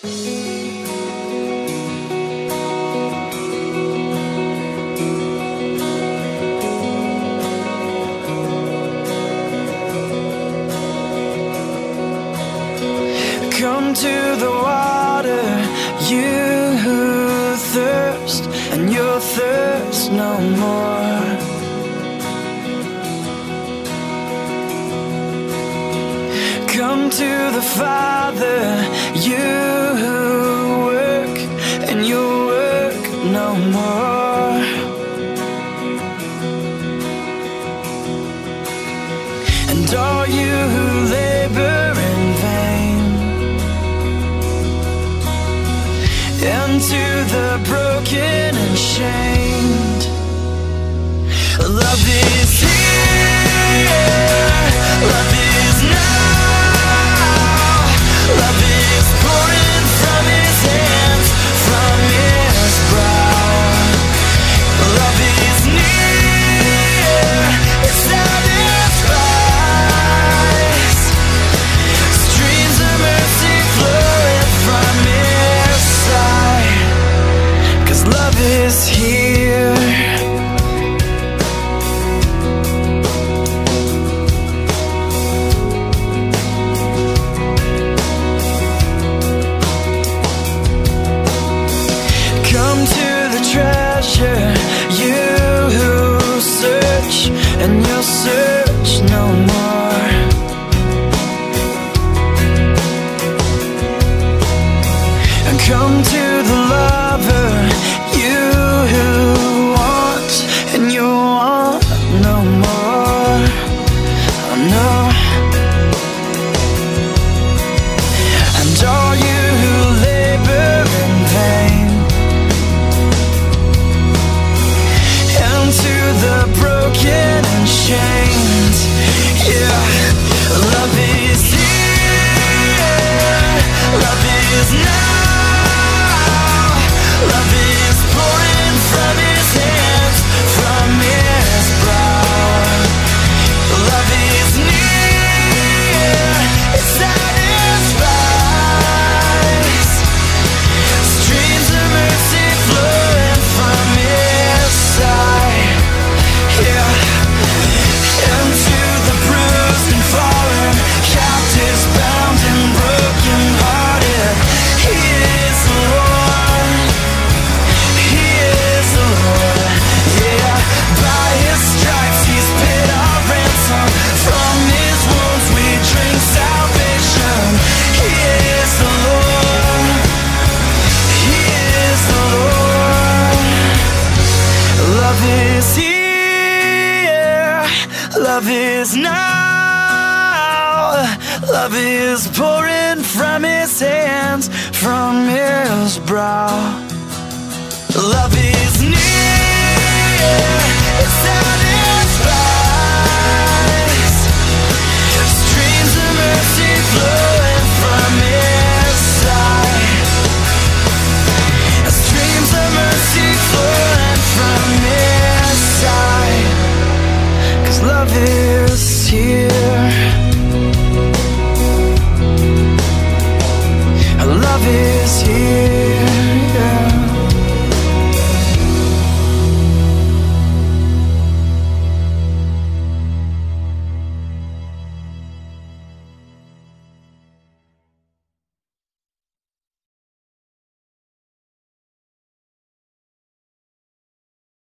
Come to the water, you who thirst, and you'll thirst no more. Come to the Father, you who work, and you'll work no more. And all you who labor in vain, and to the broken and shamed, love is here, love is now, love is pouring from His hands, from His brow. Love is near, it satisfies, streams of mercy flowing from His side, 'cause love is here. Come to the treasure, you who search, and you'll search no more. And come to the lover, you who want, and you want no more. Oh no. And all you who labor in vain, and to the broken and shamed, yeah, love is here, love is now, love is pouring from His hands, from His brow. Love is near, it satisfies, streams of mercy flowing from His side, yeah. And to the bruised and fallen, captives bound and broken hearted, He is the Lord, He is the Lord, yeah. By His stripes He's paid our ransom, from His wounds we drink salvation. He is the Lord, He is the Lord. Love is here, love is now, love is pouring from His hands, from His brow. Love is near, it satisfies,